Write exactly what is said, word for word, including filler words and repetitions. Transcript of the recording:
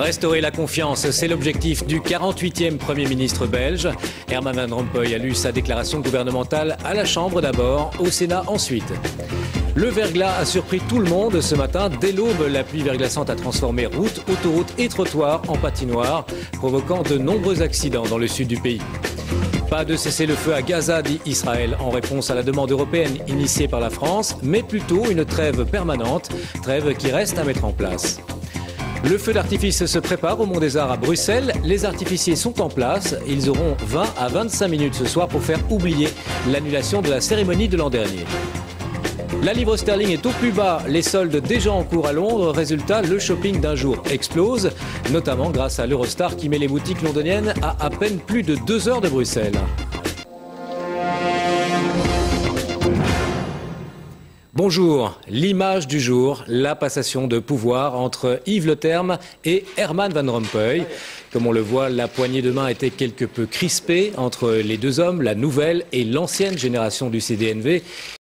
Restaurer la confiance, c'est l'objectif du quarante-huitième Premier ministre belge. Herman Van Rompuy a lu sa déclaration gouvernementale à la Chambre d'abord, au Sénat ensuite. Le verglas a surpris tout le monde ce matin. Dès l'aube, la pluie verglaçante a transformé routes, autoroutes et trottoirs en patinoires, provoquant de nombreux accidents dans le sud du pays. Pas de cessez-le-feu à Gaza, dit Israël, en réponse à la demande européenne initiée par la France, mais plutôt une trêve permanente, trêve qui reste à mettre en place. Le feu d'artifice se prépare au Mont des Arts à Bruxelles. Les artificiers sont en place. Ils auront vingt à vingt-cinq minutes ce soir pour faire oublier l'annulation de la cérémonie de l'an dernier. La livre sterling est au plus bas, les soldes déjà en cours à Londres. Résultat, le shopping d'un jour explose, notamment grâce à l'Eurostar qui met les boutiques londoniennes à à peine plus de deux heures de Bruxelles. Bonjour, l'image du jour, la passation de pouvoir entre Yves Le Terme et Herman Van Rompuy. Comme on le voit, la poignée de main était quelque peu crispée entre les deux hommes, la nouvelle et l'ancienne génération du C D N V.